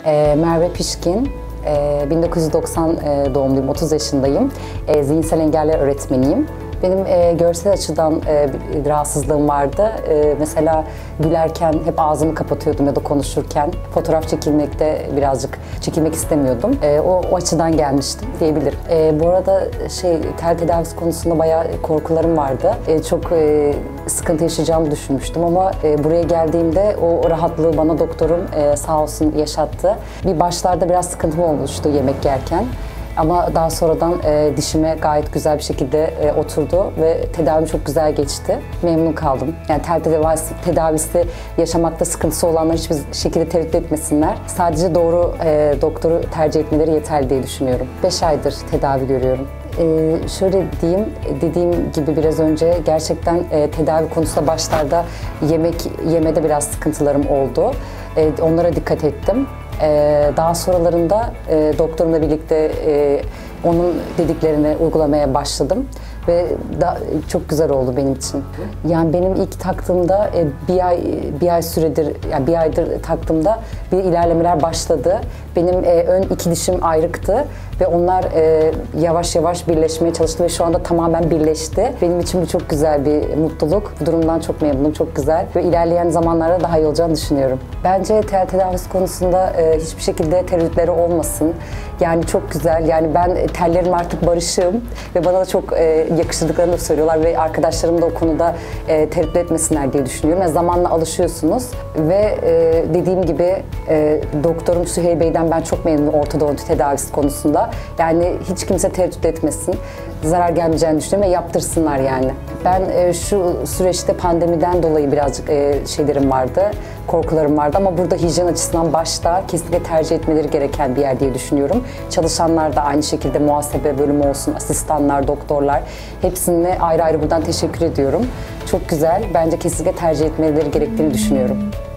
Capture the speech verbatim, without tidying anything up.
Ee, Merve Pişkin, ee, bin dokuz yüz doksan e, doğumluyum, otuz yaşındayım. E, zihinsel engeller öğretmeniyim. Benim e, görsel açıdan e, bir rahatsızlığım vardı. E, mesela gülerken hep ağzımı kapatıyordum ya da konuşurken. Fotoğraf çekilmekte birazcık çekilmek istemiyordum. E, o, o açıdan gelmiştim diyebilirim. E, bu arada şey tel tedavisi konusunda bayağı korkularım vardı. E, çok e, sıkıntı yaşayacağımı düşünmüştüm ama e, buraya geldiğimde o, o rahatlığı bana doktorum e, sağ olsun yaşattı. Bir başlarda biraz sıkıntım olmuştu yemek yerken. Ama daha sonradan e, dişime gayet güzel bir şekilde e, oturdu ve tedavim çok güzel geçti. Memnun kaldım. Yani tel tedavisi, tedavisi yaşamakta sıkıntısı olanlar hiçbir şekilde tereddüt etmesinler. Sadece doğru e, doktoru tercih etmeleri yeterli diye düşünüyorum. beş aydır tedavi görüyorum. Ee, şöyle diyeyim, dediğim gibi biraz önce gerçekten e, tedavi konusunda başlarda yemek yemede biraz sıkıntılarım oldu. E, onlara dikkat ettim. Ee, daha sonralarında e, doktorumla birlikte e, onun dediklerini uygulamaya başladım ve da, çok güzel oldu benim için. Yani benim ilk taktığımda e, bir ay bir ay süredir, yani bir aydır taktığımda bir ilerlemeler başladı. Benim e, ön iki dişim ayrıktı ve onlar e, yavaş yavaş birleşmeye çalıştı ve şu anda tamamen birleşti. Benim için bu çok güzel bir mutluluk. Bu durumdan çok memnunum, çok güzel ve ilerleyen zamanlarda daha iyi olacağını düşünüyorum. Bence tel tedavisi konusunda e, hiçbir şekilde tereddütleri olmasın. Yani çok güzel. Yani ben tellerim artık barışığım ve bana da çok e, yakıştırdıklarını da söylüyorlar ve arkadaşlarım da o konuda e, tereddüt etmesinler diye düşünüyorum. Yani zamanla alışıyorsunuz ve e, dediğim gibi e, doktorum Süheyl Bey'den ben çok memnunum ortodonti tedavisi konusunda. Yani hiç kimse tereddüt etmesin. Zarar gelmeyeceğini düşünüyorum ve yaptırsınlar yani. Ben e, şu süreçte pandemiden dolayı birazcık e, şeylerim vardı, korkularım vardı ama burada hijyen açısından başta kesinlikle tercih etmeleri gereken bir yer diye düşünüyorum. Çalışanlar da aynı şekilde muhasebe bölümü olsun, asistanlar, doktorlar hepsine ayrı ayrı buradan teşekkür ediyorum. Çok güzel, bence kesinlikle tercih etmeleri gerektiğini düşünüyorum.